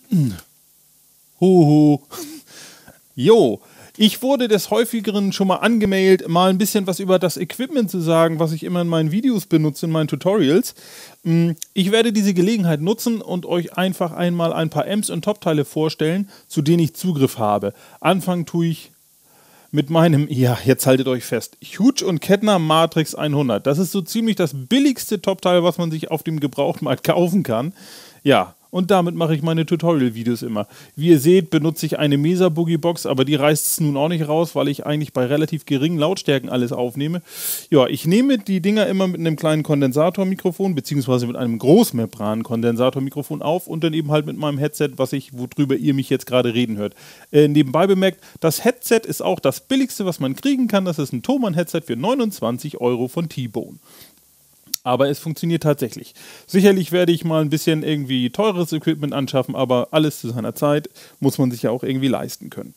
Huhu. Jo, ich wurde des Häufigeren schon mal angemailt, mal ein bisschen was über das Equipment zu sagen, was ich immer in meinen Videos benutze, in meinen Tutorials. Ich werde diese Gelegenheit nutzen und euch einfach einmal ein paar Amps und Top-Teile vorstellen, zu denen ich Zugriff habe. Anfangen tue ich mit meinem, ja, jetzt haltet euch fest, Hughes & Kettner Matrix 100. Das ist so ziemlich das billigste Top-Teil, was man sich auf dem Gebrauchtmarkt kaufen kann. Ja, und damit mache ich meine Tutorial-Videos immer. Wie ihr seht, benutze ich eine Mesa Boogie Box, aber die reißt es nun auch nicht raus, weil ich eigentlich bei relativ geringen Lautstärken alles aufnehme. Ja, ich nehme die Dinger immer mit einem kleinen Kondensatormikrofon, beziehungsweise mit einem Großmembran-Kondensatormikrofon auf und dann eben halt mit meinem Headset, worüber ihr mich jetzt gerade reden hört. Nebenbei bemerkt, das Headset ist auch das billigste, was man kriegen kann. Das ist ein Thomann-Headset für 29 € von T-Bone. Aber es funktioniert tatsächlich. Sicherlich werde ich mal ein bisschen irgendwie teures Equipment anschaffen, aber alles zu seiner Zeit muss man sich ja auch irgendwie leisten können.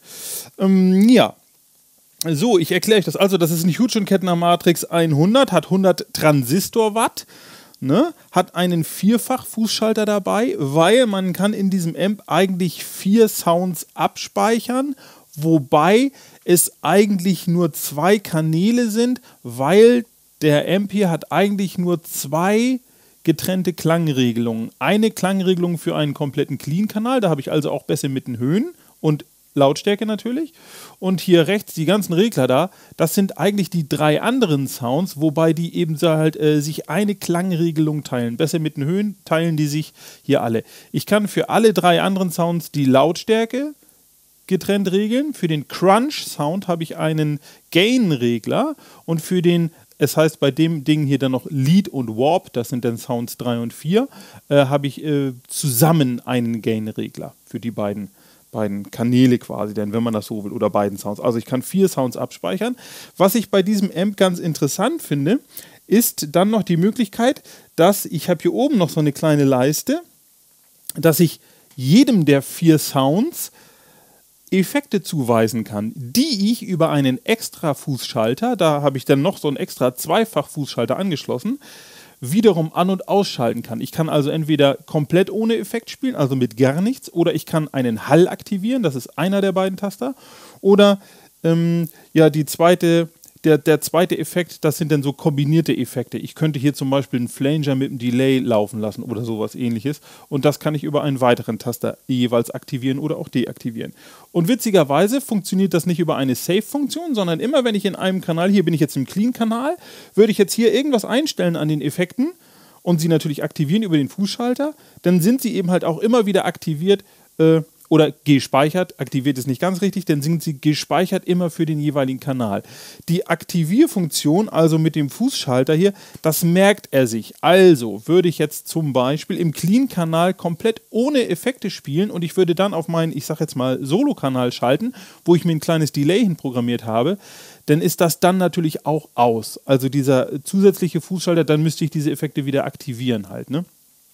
Ja, so, ich erkläre euch das. Also, das ist ein Hughes & Kettner Matrix 100, hat 100 Transistorwatt, ne? Hat einen Vierfach-Fußschalter dabei, weil man kann in diesem Amp eigentlich 4 Sounds abspeichern, wobei es eigentlich nur 2 Kanäle sind, weil der Amp hier hat eigentlich nur 2 getrennte Klangregelungen. Eine Klangregelung für einen kompletten Clean-Kanal, da habe ich also auch besser mit den Höhen und Lautstärke natürlich. Und hier rechts die ganzen Regler da, das sind eigentlich die 3 anderen Sounds, wobei die eben so halt sich eine Klangregelung teilen. Besser mit den Höhen teilen die sich hier alle. Ich kann für alle 3 anderen Sounds die Lautstärke getrennt regeln. Für den Crunch-Sound habe ich einen Gain-Regler und für den, es heißt bei dem Ding hier dann noch Lead und Warp, das sind dann Sounds 3 und 4, habe ich zusammen einen Gain-Regler für die beiden Kanäle quasi, denn wenn man das so will, oder beiden Sounds. Also ich kann 4 Sounds abspeichern. Was ich bei diesem Amp ganz interessant finde, ist dann noch die Möglichkeit, dass ich habe hier oben noch so eine kleine Leiste, dass ich jedem der 4 Sounds Effekte zuweisen kann, die ich über einen extra Fußschalter, da habe ich dann noch so einen extra Zweifach-Fußschalter angeschlossen, wiederum an- und ausschalten kann. Ich kann also entweder komplett ohne Effekt spielen, also mit gar nichts, oder ich kann einen Hall aktivieren, das ist einer der beiden Taster, oder ja, der zweite Effekt, das sind dann so kombinierte Effekte. Ich könnte hier zum Beispiel einen Flanger mit einem Delay laufen lassen oder sowas ähnliches und das kann ich über einen weiteren Taster jeweils aktivieren oder auch deaktivieren. Und witzigerweise funktioniert das nicht über eine Save-Funktion, sondern immer wenn ich in einem Kanal, hier bin ich jetzt im Clean-Kanal, würde ich jetzt hier irgendwas einstellen an den Effekten und sie natürlich aktivieren über den Fußschalter, dann sind sie eben halt auch immer wieder aktiviert, oder gespeichert, aktiviert ist nicht ganz richtig, dann sind sie gespeichert immer für den jeweiligen Kanal. Die Aktivierfunktion, also mit dem Fußschalter hier, das merkt er sich. Also würde ich jetzt zum Beispiel im Clean-Kanal komplett ohne Effekte spielen und ich würde dann auf meinen, ich sag jetzt mal, Solo-Kanal schalten, wo ich mir ein kleines Delay hinprogrammiert habe, dann ist das dann natürlich auch aus. Also dieser zusätzliche Fußschalter, dann müsste ich diese Effekte wieder aktivieren halt, ne?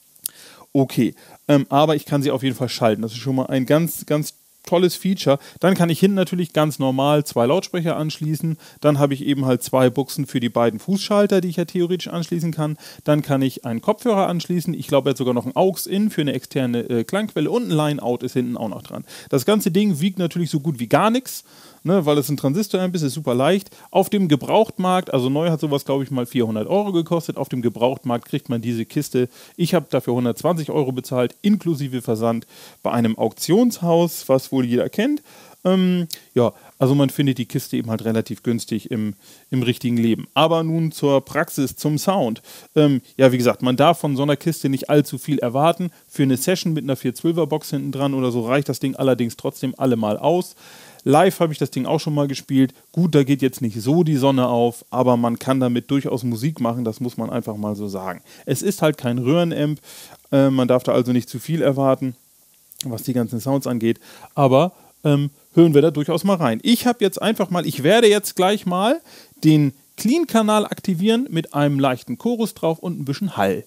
Okay, aber ich kann sie auf jeden Fall schalten. Das ist schon mal ein ganz, ganz tolles Feature. Dann kann ich hinten natürlich ganz normal 2 Lautsprecher anschließen. Dann habe ich eben halt 2 Buchsen für die beiden Fußschalter, die ich ja theoretisch anschließen kann. Dann kann ich einen Kopfhörer anschließen. Ich glaube, er hat sogar noch ein AUX-In für eine externe Klangquelle und ein Line-Out ist hinten auch noch dran. Das ganze Ding wiegt natürlich so gut wie gar nichts, ne, weil es ein Transistor-Amp ist super leicht. Auf dem Gebrauchtmarkt, also neu hat sowas, glaube ich, mal 400 € gekostet. Auf dem Gebrauchtmarkt kriegt man diese Kiste. Ich habe dafür 120 € bezahlt, inklusive Versand, bei einem Auktionshaus, was wohl jeder kennt. Ja, also man findet die Kiste eben halt relativ günstig im richtigen Leben. Aber nun zur Praxis, zum Sound. Ja, wie gesagt, man darf von so einer Kiste nicht allzu viel erwarten. Für eine Session mit einer 412er Box hinten dran oder so reicht das Ding allerdings trotzdem allemal aus. Live habe ich das Ding auch schon mal gespielt. Gut, da geht jetzt nicht so die Sonne auf, aber man kann damit durchaus Musik machen, das muss man einfach mal so sagen. Es ist halt kein Röhrenamp, man darf da also nicht zu viel erwarten, was die ganzen Sounds angeht, aber hören wir da durchaus mal rein. Ich werde jetzt gleich mal den Clean-Kanal aktivieren mit einem leichten Chorus drauf und ein bisschen Hall.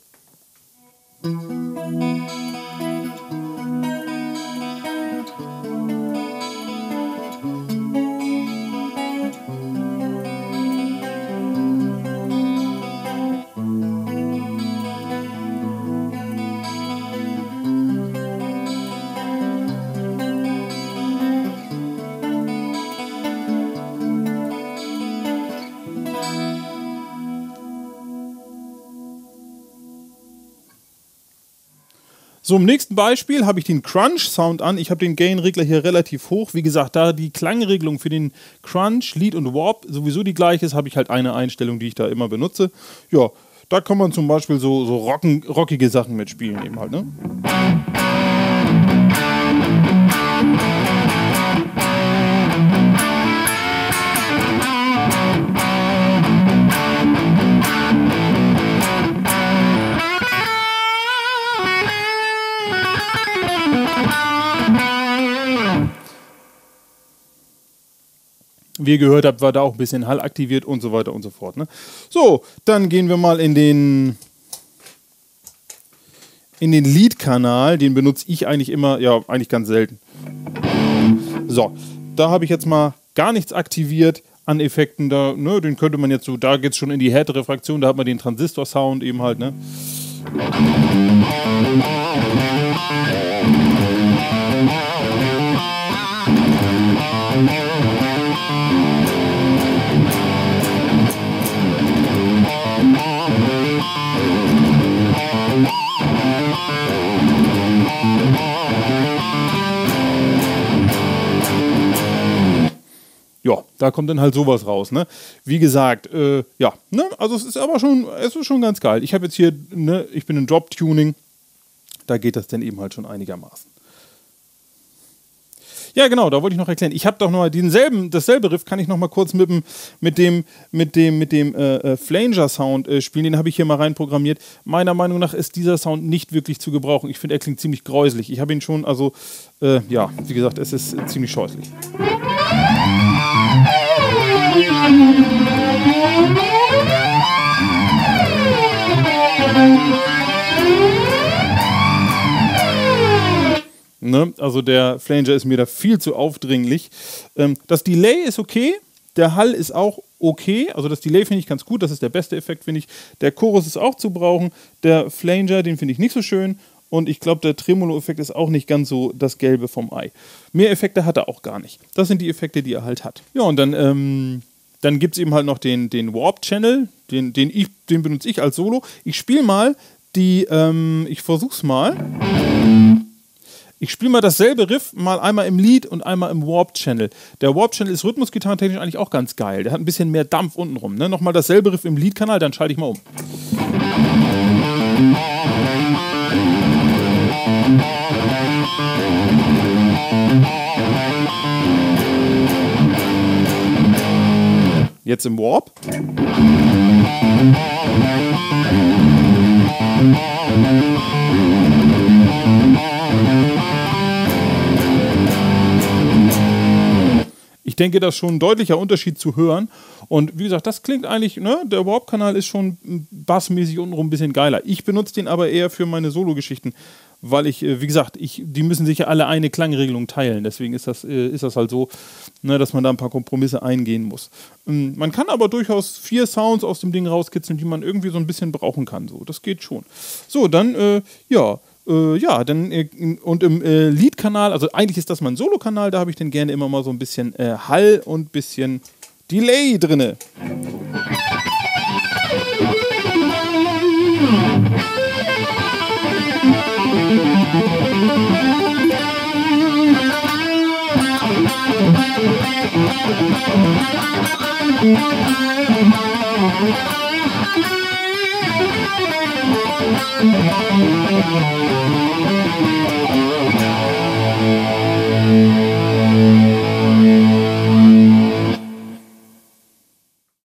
So, im nächsten Beispiel habe ich den Crunch-Sound an. Ich habe den Gain-Regler hier relativ hoch. Wie gesagt, da die Klangregelung für den Crunch, Lead und Warp sowieso die gleiche ist, habe ich halt eine Einstellung, die ich da immer benutze. Ja, da kann man zum Beispiel so rockige Sachen mitspielen eben halt, ne? Wie ihr gehört habt, war da auch ein bisschen Hall aktiviert und so weiter und so fort. Ne? So, dann gehen wir mal in den Lead-Kanal. Den benutze ich eigentlich immer, ja, eigentlich ganz selten. So, da habe ich jetzt mal gar nichts aktiviert an Effekten. Da, ne, den könnte man jetzt so, da geht es schon in die härtere Fraktion, da hat man den Transistor-Sound eben halt, ne? Ja, da kommt dann halt sowas raus, ne? Wie gesagt, ja, ne? Also es ist aber schon ganz geil. Ich habe jetzt hier, ne, ich bin in Drop-Tuning, da geht das dann eben halt schon einigermaßen. Ja, genau, da wollte ich noch erklären. Ich habe doch noch dasselbe Riff kann ich noch mal kurz mit dem Flanger-Sound spielen. Den habe ich hier mal reinprogrammiert. Meiner Meinung nach ist dieser Sound nicht wirklich zu gebrauchen. Ich finde, er klingt ziemlich gräuslich. Ich habe ihn schon, also, ja, wie gesagt, es ist ziemlich scheußlich. Ne? Also der Flanger ist mir da viel zu aufdringlich. Das Delay ist okay, der Hall ist auch okay, also das Delay finde ich ganz gut, das ist der beste Effekt, finde ich. Der Chorus ist auch zu brauchen, der Flanger, den finde ich nicht so schön und ich glaube, der Tremolo-Effekt ist auch nicht ganz so das Gelbe vom Ei. Mehr Effekte hat er auch gar nicht. Das sind die Effekte, die er halt hat. Ja, und dann gibt es eben halt noch den Warp-Channel, den benutze ich als Solo. Ich spiele mal ich versuch's mal. Ich spiele mal dasselbe Riff, mal einmal im Lead und einmal im Warp-Channel. Der Warp-Channel ist rhythmusgitarrentechnisch eigentlich auch ganz geil. Der hat ein bisschen mehr Dampf untenrum. Ne? Nochmal dasselbe Riff im Lead-Kanal, dann schalte ich mal um. Jetzt im Warp. Ich denke, das ist schon ein deutlicher Unterschied zu hören. Und wie gesagt, das klingt eigentlich, ne, der Warp-Kanal ist schon bassmäßig untenrum ein bisschen geiler. Ich benutze den aber eher für meine Solo-Geschichten, weil ich, wie gesagt, die müssen sich ja alle eine Klangregelung teilen. Deswegen ist das halt so, ne, dass man da ein paar Kompromisse eingehen muss. Man kann aber durchaus 4 Sounds aus dem Ding rauskitzeln, die man irgendwie so ein bisschen brauchen kann. So, das geht schon. So, dann, ja. Und im Lead-Kanal, also eigentlich ist das mein Solo-Kanal, da habe ich dann gerne immer mal so ein bisschen Hall und ein bisschen Delay drinne.